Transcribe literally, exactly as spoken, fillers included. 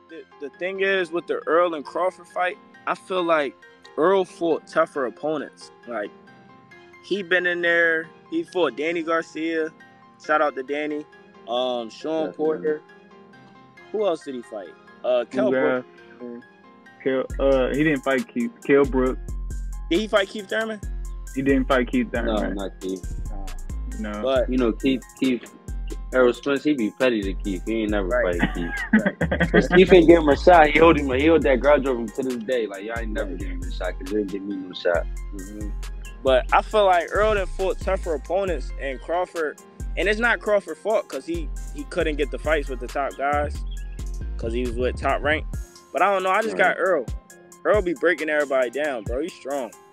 the, the thing is with the Errol and Crawford fight, I feel like Errol fought tougher opponents. Like, he been in there. He fought Danny Garcia. Shout out to Danny. Um, Sean Definitely. Porter. Who else did he fight? Uh, Kell Yeah. Brooks. Kel, uh, he didn't fight Keith. Kell Brooks. Did he fight Keith Thurman? He didn't fight Keith No, Thurman. not Keith. No. But You know, Keith, Keith, Errol Spence, he be petty to Keith. He ain't never Right. fight Keith. Cause Keith ain't give him a shot. He hold him. He hold that grudge over him to this day. Like, y'all ain't never give him a shot because you didn't give me no shot. Mm-hmm. But I feel like Errol done fought tougher opponents, and Crawford, and it's not Crawford's fault because he, he couldn't get the fights with the top guys because he was with top rank. But I don't know. I just Right. got Errol. Errol be breaking everybody down, bro. He's strong.